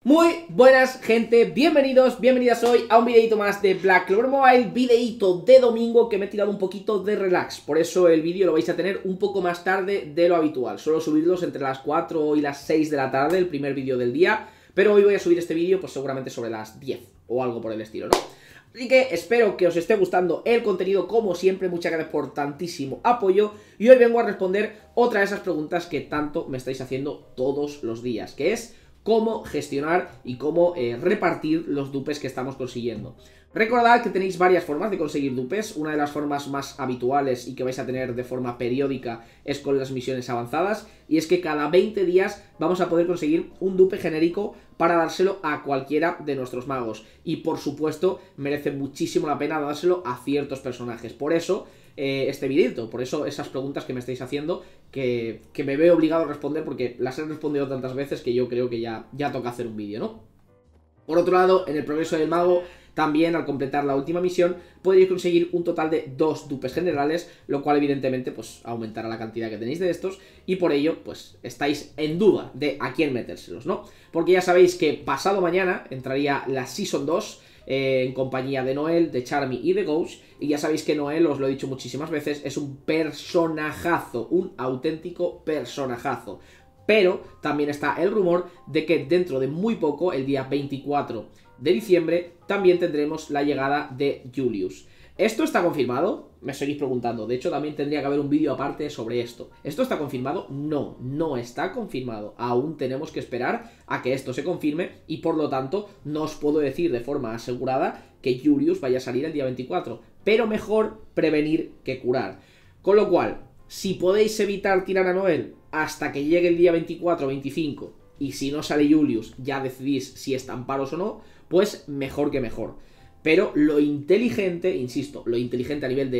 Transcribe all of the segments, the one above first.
Muy buenas gente, bienvenidas hoy a un videito más de Black Clover Mobile, videito de domingo que me he tirado un poquito de relax, por eso el vídeo lo vais a tener un poco más tarde de lo habitual, suelo subirlos entre las 4 y las 6 de la tarde, el primer vídeo del día, pero hoy voy a subir este vídeo pues seguramente sobre las 10 o algo por el estilo, ¿no? Así que espero que os esté gustando el contenido, como siempre, muchas gracias por tantísimo apoyo. Y hoy vengo a responder otra de esas preguntas que tanto me estáis haciendo todos los días, que es cómo gestionar y cómo repartir los dupes que estamos consiguiendo. Recordad que tenéis varias formas de conseguir dupes. Una de las formas más habituales y que vais a tener de forma periódica es con las misiones avanzadas, y es que cada 20 días vamos a poder conseguir un dupe genérico para dárselo a cualquiera de nuestros magos, y por supuesto merece muchísimo la pena dárselo a ciertos personajes. Por eso este videito, por eso esas preguntas que me estáis haciendo, que me veo obligado a responder porque las he respondido tantas veces que yo creo que ya toca hacer un vídeo, ¿no? Por otro lado, en el progreso del mago, también al completar la última misión, podréis conseguir un total de 2 dupes generales, lo cual evidentemente pues aumentará la cantidad que tenéis de estos, y por ello pues estáis en duda de a quién metérselos, ¿no? Porque ya sabéis que pasado mañana entraría la Season 2, en compañía de Noel, de Charmy y de Ghost, y ya sabéis que Noel, os lo he dicho muchísimas veces, es un personajazo, un auténtico personajazo. Pero también está el rumor de que dentro de muy poco, el día 24 de diciembre, también tendremos la llegada de Julius. ¿Esto está confirmado? Me seguís preguntando. De hecho, también tendría que haber un vídeo aparte sobre esto. ¿Esto está confirmado? No, no está confirmado. Aún tenemos que esperar a que esto se confirme y por lo tanto no os puedo decir de forma asegurada que Julius vaya a salir el día 24. Pero mejor prevenir que curar. Con lo cual, si podéis evitar tirar a Noel hasta que llegue el día 24 o 25, y si no sale Julius ya decidís si estamparos o no, pues mejor que mejor. Pero lo inteligente, insisto, lo inteligente a nivel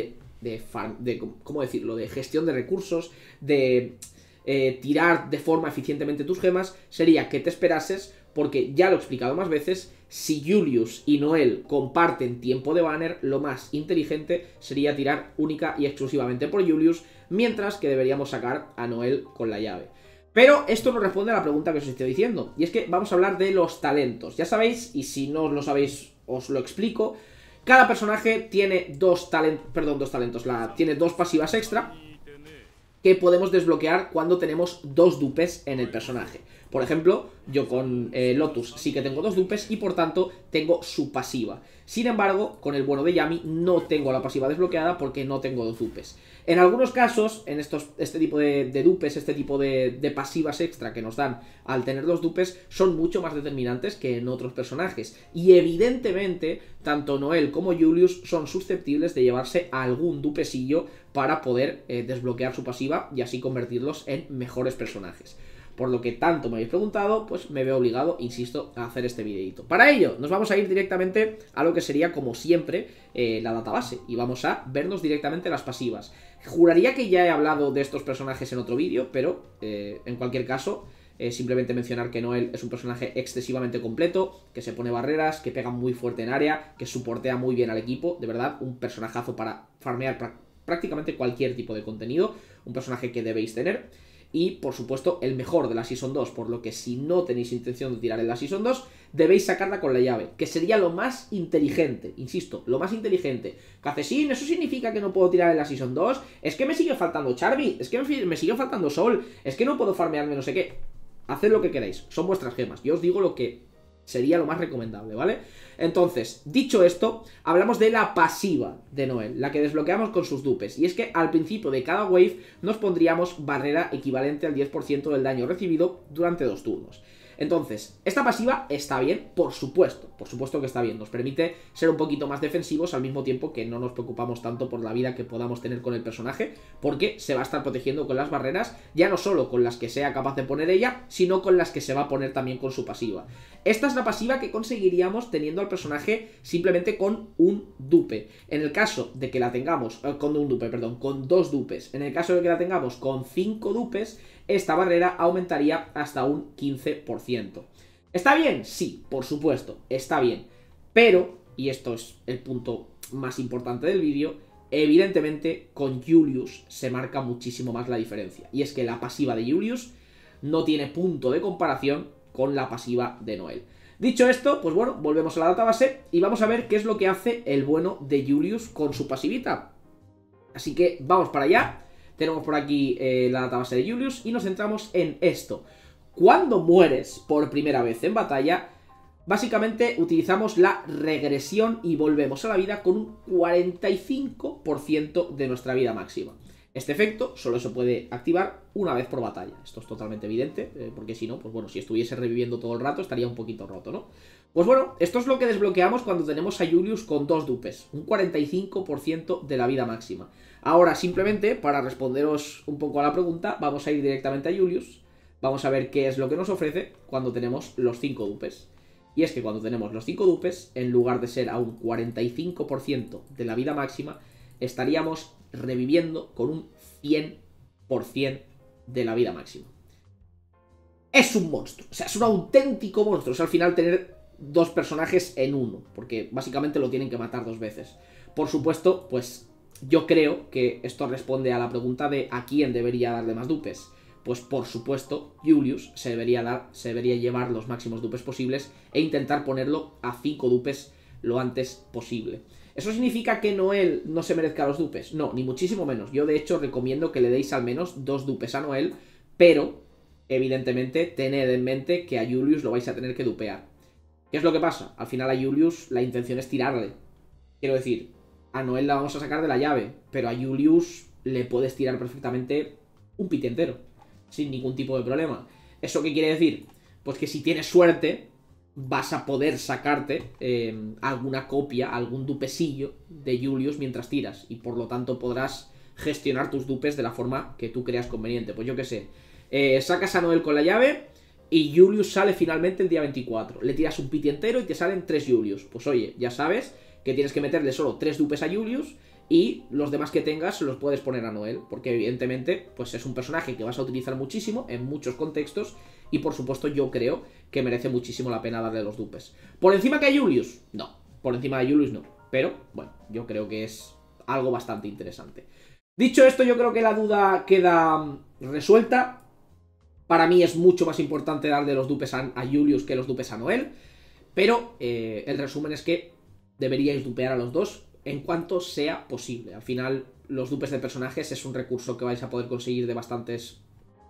¿cómo decirlo?, de gestión de recursos, de tirar de forma eficientemente tus gemas, sería que te esperases, porque ya lo he explicado más veces, si Julius y Noel comparten tiempo de banner, lo más inteligente sería tirar única y exclusivamente por Julius, mientras que deberíamos sacar a Noel con la llave. Pero esto no responde a la pregunta que os estoy diciendo, y es que vamos a hablar de los talentos. Ya sabéis, y si no lo sabéis os lo explico, cada personaje tiene tiene dos pasivas extra que podemos desbloquear cuando tenemos 2 dupes en el personaje. Por ejemplo, yo con Lotus sí que tengo 2 dupes y por tanto tengo su pasiva. Sin embargo, con el bueno de Yami no tengo la pasiva desbloqueada porque no tengo 2 dupes. En algunos casos, en este tipo de dupes, este tipo de pasivas extra que nos dan al tener 2 dupes, son mucho más determinantes que en otros personajes. Y evidentemente, tanto Noel como Julius son susceptibles de llevarse a algún dupesillo para poder desbloquear su pasiva y así convertirlos en mejores personajes. Por lo que tanto me habéis preguntado, pues me veo obligado, insisto, a hacer este videito. Para ello, nos vamos a ir directamente a lo que sería, como siempre, la database. Y vamos a vernos directamente las pasivas. Juraría que ya he hablado de estos personajes en otro vídeo, pero en cualquier caso, simplemente mencionar que Noel es un personaje excesivamente completo, que se pone barreras, que pega muy fuerte en área, que soportea muy bien al equipo. De verdad, un personajazo para farmear prácticamente cualquier tipo de contenido. Un personaje que debéis tener. Y, por supuesto, el mejor de la Season 2, por lo que si no tenéis intención de tirar en la Season 2, debéis sacarla con la llave, que sería lo más inteligente, insisto, lo más inteligente. Cacesín, ¿eso significa que no puedo tirar en la Season 2? Es que me sigue faltando Charmy, es que me sigue faltando Sol, es que no puedo farmearme no sé qué. Haced lo que queráis, son vuestras gemas, yo os digo lo que sería lo más recomendable, ¿vale? Entonces, dicho esto, hablamos de la pasiva de Noel, la que desbloqueamos con sus dupes. Y es que al principio de cada wave nos pondríamos barrera equivalente al 10% del daño recibido durante 2 turnos. Entonces, esta pasiva está bien, por supuesto que está bien, nos permite ser un poquito más defensivos al mismo tiempo que no nos preocupamos tanto por la vida que podamos tener con el personaje, porque se va a estar protegiendo con las barreras, ya no solo con las que sea capaz de poner ella, sino con las que se va a poner también con su pasiva. Esta es la pasiva que conseguiríamos teniendo al personaje simplemente con un dupe. En el caso de que la tengamos, con 2 dupes, en el caso de que la tengamos con 5 dupes, esta barrera aumentaría hasta un 15%. ¿Está bien? Sí, por supuesto, está bien. Pero, y esto es el punto más importante del vídeo, evidentemente con Julius se marca muchísimo más la diferencia. Y es que la pasiva de Julius no tiene punto de comparación con la pasiva de Noel. Dicho esto, pues bueno, volvemos a la database y vamos a ver qué es lo que hace el bueno de Julius con su pasivita. Así que vamos para allá. Tenemos por aquí la database de Julius y nos centramos en esto. Cuando mueres por primera vez en batalla, básicamente utilizamos la regresión y volvemos a la vida con un 45% de nuestra vida máxima. Este efecto solo se puede activar una vez por batalla. Esto es totalmente evidente, porque si no, pues bueno, si estuviese reviviendo todo el rato estaría un poquito roto, ¿no? Pues bueno, esto es lo que desbloqueamos cuando tenemos a Julius con 2 dupes, un 45% de la vida máxima. Ahora, simplemente, para responderos un poco a la pregunta, vamos a ir directamente a Julius, vamos a ver qué es lo que nos ofrece cuando tenemos los 5 dupes. Y es que cuando tenemos los 5 dupes, en lugar de ser a un 45% de la vida máxima, estaríamos reviviendo con un 100% de la vida máxima. Es un monstruo, o sea, es un auténtico monstruo. O sea, al final tener 2 personajes en uno, porque básicamente lo tienen que matar 2 veces. Por supuesto, pues yo creo que esto responde a la pregunta de ¿a quién debería darle más dupes? Pues por supuesto, Julius se debería llevar los máximos dupes posibles e intentar ponerlo a 5 dupes lo antes posible. ¿Eso significa que Noel no se merezca los dupes? No, ni muchísimo menos. Yo de hecho recomiendo que le deis al menos 2 dupes a Noel, pero evidentemente tened en mente que a Julius lo vais a tener que dupear. ¿Qué es lo que pasa? Al final a Julius la intención es tirarle. Quiero decir, a Noel la vamos a sacar de la llave, pero a Julius le puedes tirar perfectamente un piti entero, sin ningún tipo de problema. ¿Eso qué quiere decir? Pues que si tienes suerte, vas a poder sacarte alguna copia, algún dupesillo de Julius mientras tiras, y por lo tanto podrás gestionar tus dupes de la forma que tú creas conveniente. Pues yo qué sé, sacas a Noel con la llave y Julius sale finalmente el día 24. Le tiras un piti entero y te salen 3 Julius. Pues oye, ya sabes que tienes que meterle solo 3 dupes a Julius y los demás que tengas se los puedes poner a Noel, porque evidentemente pues es un personaje que vas a utilizar muchísimo en muchos contextos y por supuesto yo creo que merece muchísimo la pena darle los dupes. ¿Por encima que a Julius? No, por encima de Julius no, pero bueno, yo creo que es algo bastante interesante. Dicho esto, yo creo que la duda queda resuelta. Para mí es mucho más importante darle los dupes a Julius que los dupes a Noel, pero el resumen es que deberíais dupear a los dos en cuanto sea posible. Al final, los dupes de personajes es un recurso que vais a poder conseguir de bastantes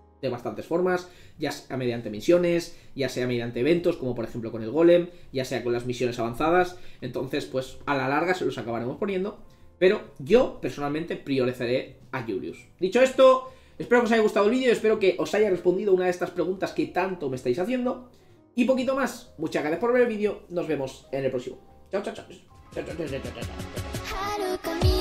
formas, ya sea mediante misiones, ya sea mediante eventos, como por ejemplo con el golem, ya sea con las misiones avanzadas. Entonces, pues a la larga se los acabaremos poniendo, pero yo personalmente priorizaré a Julius. Dicho esto, espero que os haya gustado el vídeo, espero que os haya respondido una de estas preguntas que tanto me estáis haciendo, y poquito más. Muchas gracias por ver el vídeo, nos vemos en el próximo. Chao, chao, chao. Chao, chao, chao, chao, chao, chao.